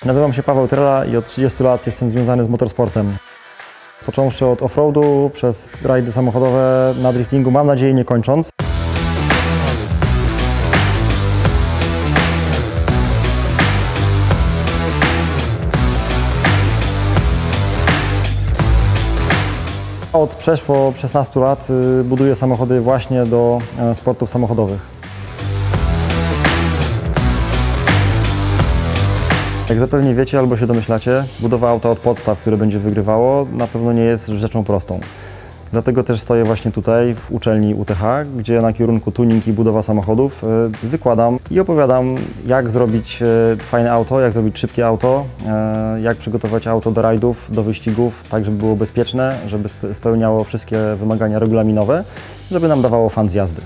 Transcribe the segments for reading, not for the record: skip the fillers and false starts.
Nazywam się Paweł Trela i od 30 lat jestem związany z motorsportem. Począwszy od offroadu, przez rajdy samochodowe, na driftingu, mam nadzieję nie kończąc. Od przeszło 16 lat buduję samochody właśnie do sportów samochodowych. Jak zapewne wiecie albo się domyślacie, budowa auta od podstaw, które będzie wygrywało, na pewno nie jest rzeczą prostą. Dlatego też stoję właśnie tutaj w uczelni UTH, gdzie na kierunku tuning i budowa samochodów wykładam i opowiadam, jak zrobić fajne auto, jak zrobić szybkie auto, jak przygotować auto do rajdów, do wyścigów, tak żeby było bezpieczne, żeby spełniało wszystkie wymagania regulaminowe, żeby nam dawało fan z jazdy.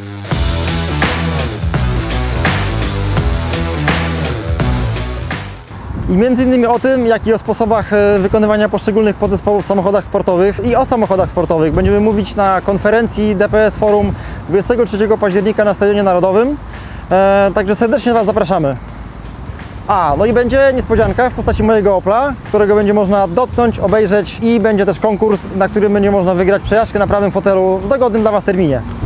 I między innymi o tym, jak i o sposobach wykonywania poszczególnych podzespołów w samochodach sportowych i o samochodach sportowych będziemy mówić na konferencji DPS Forum 23 października na Stadionie Narodowym. Także serdecznie Was zapraszamy. No i będzie niespodzianka w postaci mojego Opla, którego będzie można dotknąć, obejrzeć i będzie też konkurs, na którym będzie można wygrać przejażdżkę na prawym fotelu w dogodnym dla Was terminie.